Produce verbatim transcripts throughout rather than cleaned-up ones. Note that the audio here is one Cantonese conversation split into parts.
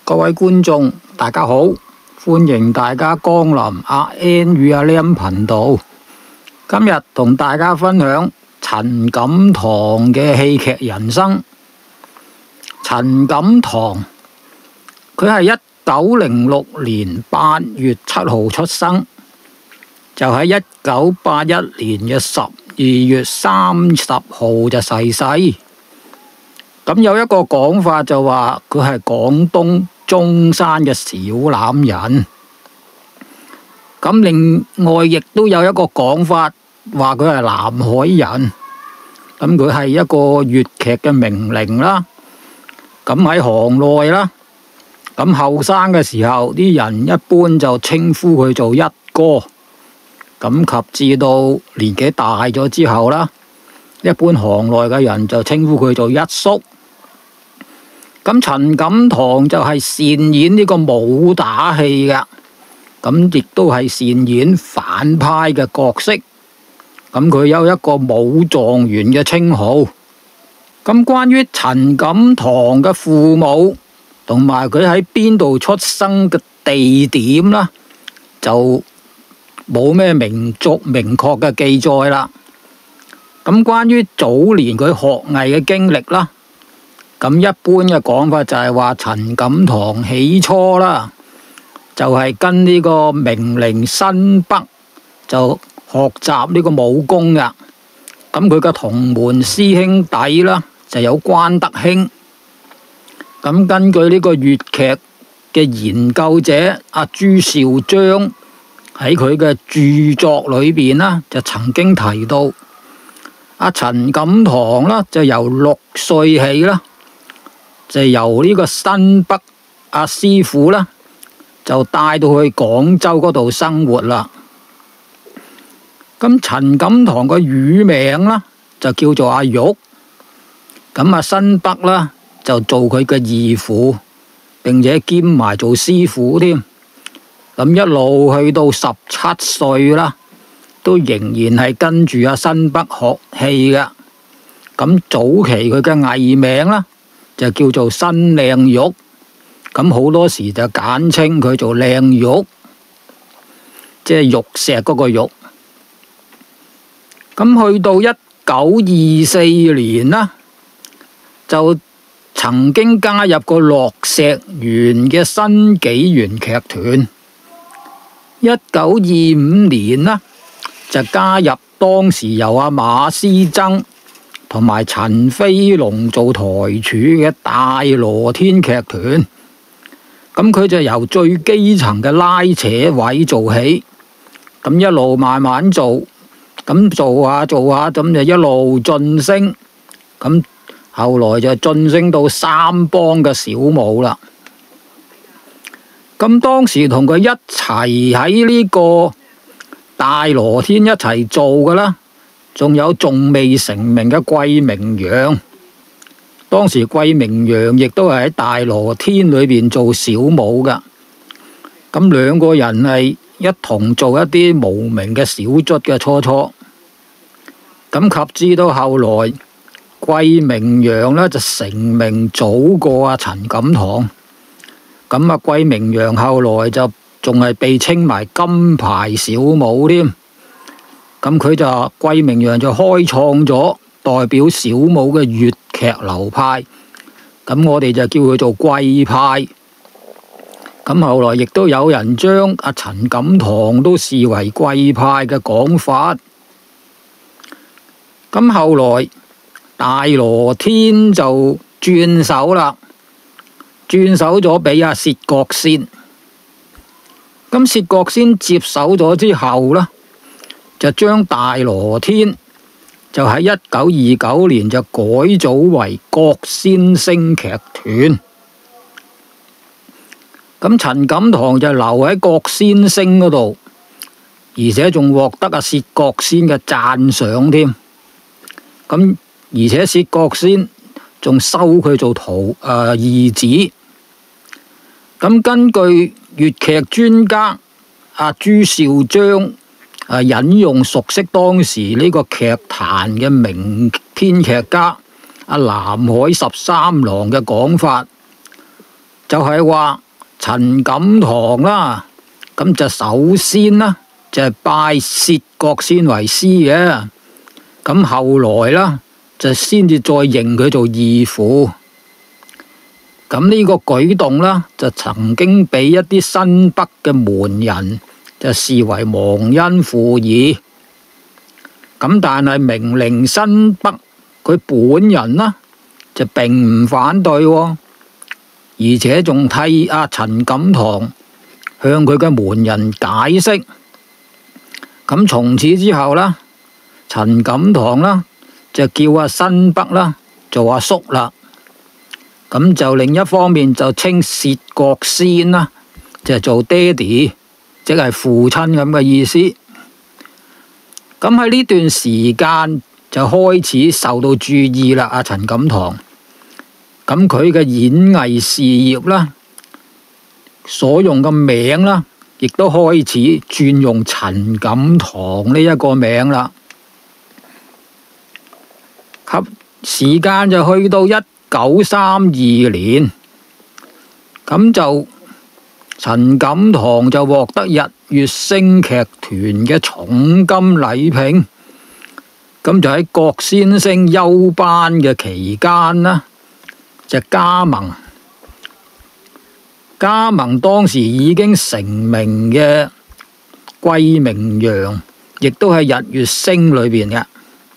各位觀眾，大家好，歡迎大家光臨阿 N 與阿 Lam 頻道。今日同大家分享陳錦棠嘅戲劇人生。陳錦棠，佢係一九零六年八月七號出生，就喺一九八一年嘅十二月三十號就逝世。咁有一個講法就話佢係廣東中山嘅小欖人。咁另外亦都有一個講法話佢係南海人。咁佢係一個粵劇嘅名伶啦。咁喺行內啦，咁後生嘅時候啲人一般就稱呼佢做一哥。咁及至到年紀大咗之後啦，一般行內嘅人就稱呼佢做一叔。咁陳錦棠就係擅演呢個武打戲嘅，咁亦都係擅演反派嘅角色。咁佢有一個武狀元嘅稱號。咁關於陳錦棠嘅父母同埋佢喺邊度出生嘅地點啦，就冇咩明足明確嘅記載啦。咁關於早年佢學藝嘅經歷啦，咁一般嘅講法就係話陳錦棠起初啦，就係跟呢個名伶新北就學習呢個武功噶。咁佢嘅同門師兄弟啦，就有關德興。咁根據呢個粵劇嘅研究者阿朱兆章喺佢嘅著作裏邊啦，就曾經提到阿陳錦棠啦，就由六歲起啦，就由呢個新北阿師傅啦，就帶到去廣州嗰度生活啦。咁陳錦棠個乳名啦，就叫做阿玉。咁阿新北啦，就做佢嘅義父，並且兼埋做師傅添。咁一路去到十七歲啦，都仍然係跟住阿新北學戲嘅。咁早期佢嘅藝名啦，就叫做新靚玉。咁好多時就簡稱佢做靚玉，即係玉石嗰個玉。咁去到一九二四年啦，就曾經加入過落石園嘅新紀元劇團。一九二五年啦，就加入當時由阿馬師曾同埋陳飛龍做台柱嘅大羅天劇團。咁佢就由最基層嘅拉扯位做起，咁一路慢慢做，咁做下做下，咁就一路晉升。咁後來就晉升到三幫嘅小武啦。咁當時同佢一齊喺呢個大羅天一齊做嘅啦，仲有仲未成名嘅桂明陽。當時桂明陽亦都係喺大羅天裏邊做小武噶。咁兩個人係一同做一啲無名嘅小卒嘅初初。咁及至到後來，桂明陽呢就成名早過阿陳錦棠。咁啊，桂明陽後來就仲係被稱埋金牌小武添。咁佢就桂明陽就開創咗代表小武嘅粵劇流派。咁我哋就叫佢做桂派。咁後來亦都有人將阿陳錦棠都視為桂派嘅講法。咁後來大羅天就轉手啦。轉手咗俾阿薛覺先。咁薛覺先接手咗之後呢，就將大羅天就喺一九二九年就改組為覺先聲劇團。咁陳錦棠就留喺覺先聲嗰度，而且仲獲得阿薛覺先嘅讚賞添。咁而且薛覺先仲收佢做徒誒義子。咁根據粵劇專家阿朱兆章啊引用熟悉當時呢個劇壇嘅名編劇家阿南海十三郎嘅講法， 就係話陳錦棠啦，咁就首先啦，就係拜薛覺先為師嘅，咁後來啦就先至再認佢做義父。咁呢個舉動啦，就曾經俾一啲新北嘅門人就視為忘恩負義。咁但係明伶新北佢本人啦，就並唔反對，而且仲替阿陳錦棠向佢嘅門人解釋。咁從此之後啦，陳錦棠啦就叫阿新北啦做阿叔啦。咁就另一方面就稱薛覺先啦，就做爹哋，即係父親咁嘅意思。咁喺呢段時間就開始受到注意啦。阿陳錦棠，咁佢嘅演藝事業啦，所用嘅名啦，亦都開始轉用陳錦棠呢一個名啦。及時間就去到一九三二年，咁就陳錦棠就獲得日月星劇團嘅重金禮聘，咁就喺郭先生休班嘅期間啦，就加盟。加盟當時已經成名嘅桂明陽，亦都係日月星裏邊嘅。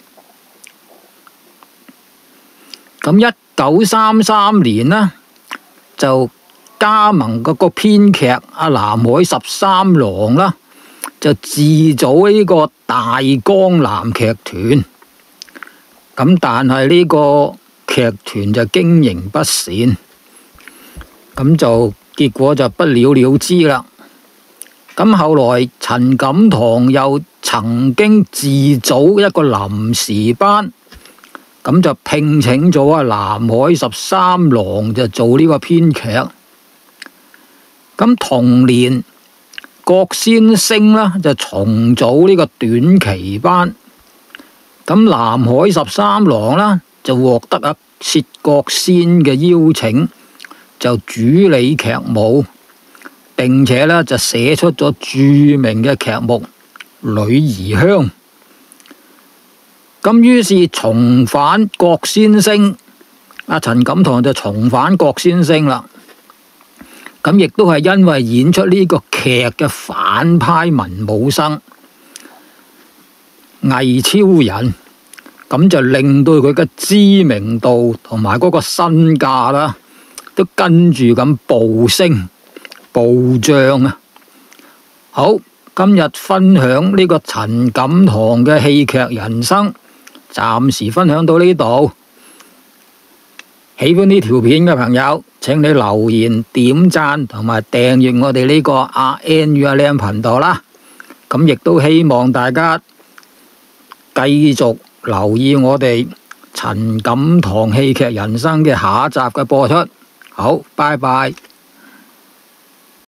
咁一九三三年呢，就加盟嗰個編劇阿南海十三郎啦，就自組呢個大江南劇團。咁但係呢個劇團就經營不善，咁就結果就不了了之啦。咁後來陳錦棠又曾經自組一個臨時班。咁就聘請咗啊南海十三郎就做呢個編劇。咁同年，郭先生啦就重組呢個短期班。咁南海十三郎啦就獲得啊薛覺先嘅邀請，就主理劇務，並且呢就寫出咗著名嘅劇目《女兒香》。咁於是重返郭先生，阿陳錦棠就重返郭先生啦。咁亦都係因為演出呢個劇嘅反派文武生魏超人，咁就令到佢嘅知名度同埋嗰個身價啦，都跟住咁暴升暴漲啊！好，今日分享呢個陳錦棠嘅戲劇人生。暫時分享到呢度，喜歡呢條片嘅朋友，請你留言、點讚同埋訂閱我哋呢個阿 N 與阿 Lam 頻道啦。咁亦都希望大家繼續留意我哋陳錦棠戲劇人生嘅下一集嘅播出。好，拜拜。